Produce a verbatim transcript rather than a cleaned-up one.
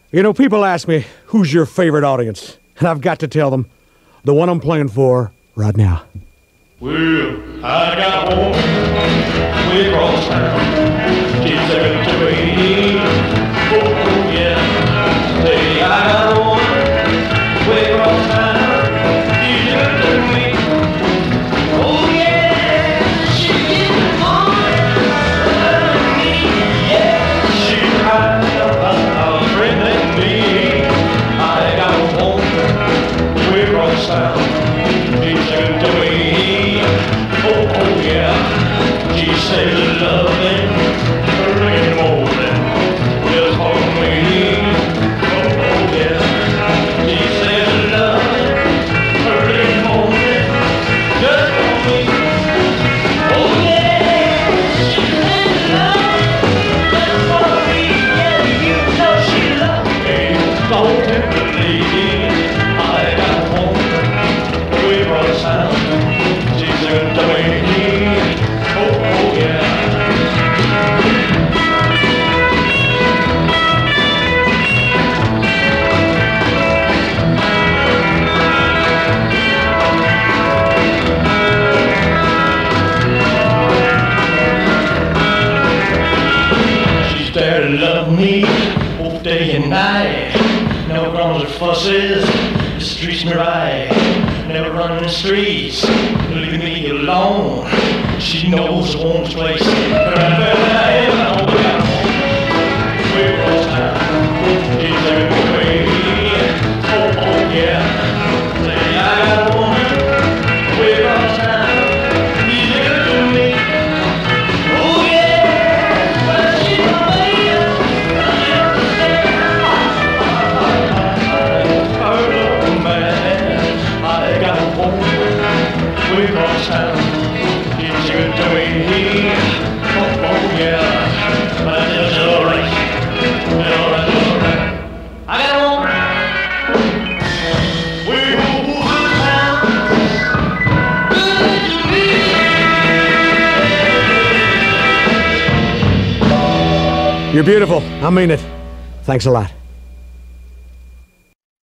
You know, people ask me, who's your favorite audience? And I've got to tell them, the one I'm playing for right now. Well, I got a woman way across town. She's second to me. Oh, oh, yeah. Say, I got a woman way across town. She's second to me. Oh, yeah. She gets on me. Yeah. She cries about a friend like me. I got a woman way across town. She's second to me. Oh, oh, yeah. She said loving, really more than just for me. Oh, oh, yeah. She said loving, really more than just for me. Oh, yeah. She said loving, just for me. Yeah, you know she loves me. So tenderly, I got a woman way across town. She's good to me. Oh, oh, yeah. She's there to love me both day and night. Never groans or fusses, just treats me right. Never running the streets, leaving me alone. She knows the woman's place. But I felt I am an old guy. Way across town, she's there with me. Oh, oh, yeah. Say, I got a woman way across town. She's good to me. Oh, yeah. Well, she's my baby. I understand. Her love, man. I got a woman way across town. She's good to me. Oh, oh, yeah. But I just all right. All right, all right. I got a woman way across town. Good to me. You're beautiful. I mean it. Thanks a lot.